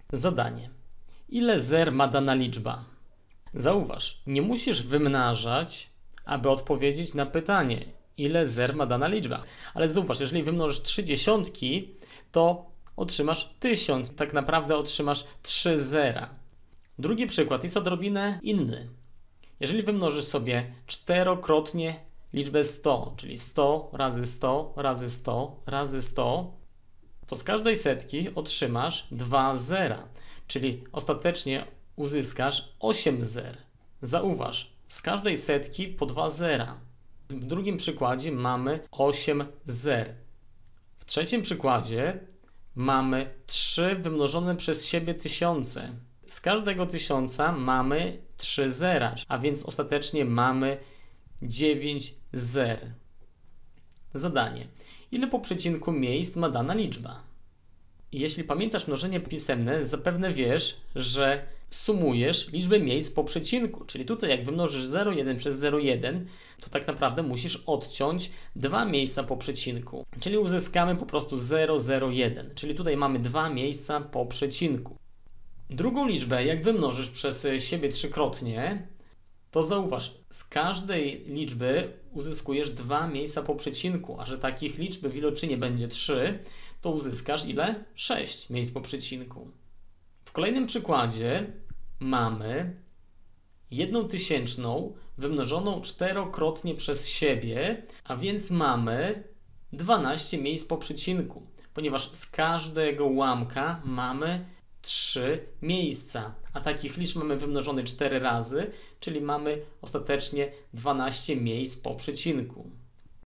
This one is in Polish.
Zadanie. Ile zer ma dana liczba? Zauważ, nie musisz wymnażać, aby odpowiedzieć na pytanie, ile zer ma dana liczba. Ale zauważ, jeżeli wymnożysz 3 dziesiątki, to otrzymasz 1000. Tak naprawdę otrzymasz 3 zera. Drugi przykład jest odrobinę inny. Jeżeli wymnożysz sobie czterokrotnie liczbę 100, czyli 100 razy 100 razy 100 razy 100, to z każdej setki otrzymasz 2 zera, czyli ostatecznie uzyskasz 8 zer. Zauważ, z każdej setki po 2 zera. W drugim przykładzie mamy 8 zer. W trzecim przykładzie mamy 3 wymnożone przez siebie tysiące. Z każdego tysiąca mamy 3 zera, a więc ostatecznie mamy 9 zer. Zadanie. Ile po przecinku miejsc ma dana liczba? Jeśli pamiętasz mnożenie pisemne, zapewne wiesz, że sumujesz liczbę miejsc po przecinku. Czyli tutaj jak wymnożysz 0,1 przez 0,1, to tak naprawdę musisz odciąć 2 miejsca po przecinku. Czyli uzyskamy po prostu 0,01. Czyli tutaj mamy 2 miejsca po przecinku. Drugą liczbę, jak wymnożysz przez siebie trzykrotnie, to zauważ, z każdej liczby uzyskujesz 2 miejsca po przecinku, a że takich liczb w iloczynie będzie 3, to uzyskasz ile? 6 miejsc po przecinku. W kolejnym przykładzie mamy 1/1000 wymnożoną czterokrotnie przez siebie, a więc mamy 12 miejsc po przecinku, ponieważ z każdego ułamka mamy 3 miejsca, a takich liczb mamy wymnożone 4 razy, czyli mamy ostatecznie 12 miejsc po przecinku.